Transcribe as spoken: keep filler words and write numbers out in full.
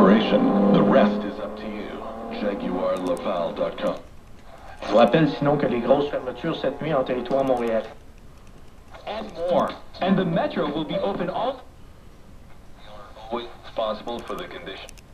operation. The rest is up to you. Jaguar Laval dot com. Je vous rappelle sinon que les grosses fermetures cette nuit en territoire montréalais. And more. And the metro will be open all... You're always responsible for the condition.